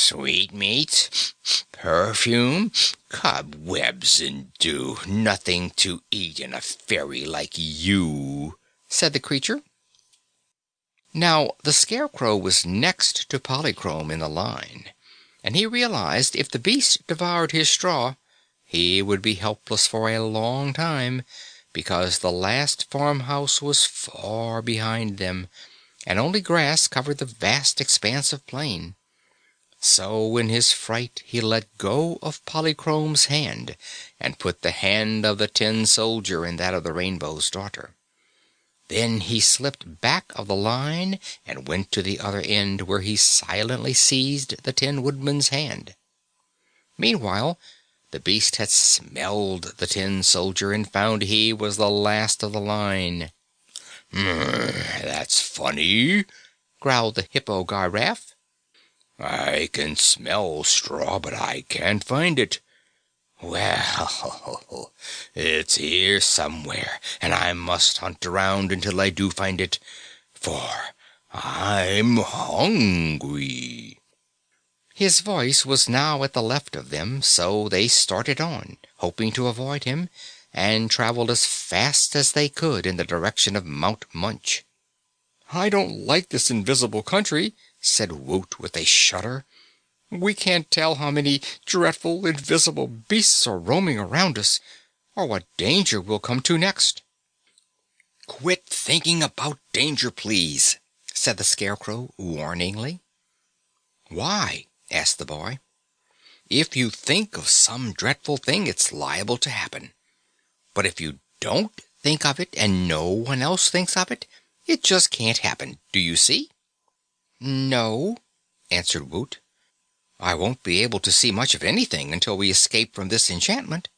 Sweetmeats, perfume, cobwebs and dew. Nothing to eat in a fairy like you," said the creature. Now the Scarecrow was next to Polychrome in the line, and he realized if the beast devoured his straw, he would be helpless for a long time, because the last farmhouse was far behind them, and only grass covered the vast expanse of plain. So in his fright he let go of Polychrome's hand and put the hand of the Tin Soldier in that of the Rainbow's Daughter. Then he slipped back of the line and went to the other end, where he silently seized the Tin Woodman's hand. Meanwhile, the beast had smelled the Tin Soldier and found he was the last of the line. "That's funny," growled the Hippogriff. "I can smell straw, but I can't find it. Well, it's here somewhere, and I must hunt around until I do find it, for I'm hungry." His voice was now at the left of them, so they started on, hoping to avoid him, and traveled as fast as they could in the direction of Mount Munch. "I don't like this invisible country," said Woot with a shudder. "We can't tell how many dreadful invisible beasts are roaming around us, or what danger we'll come to next." "Quit thinking about danger, please," said the Scarecrow warningly. "Why?" asked the boy. "If you think of some dreadful thing, it's liable to happen. But if you don't think of it, and no one else thinks of it, it just can't happen. Do you see?" "No," answered Woot. "I won't be able to see much of anything until we escape from this enchantment."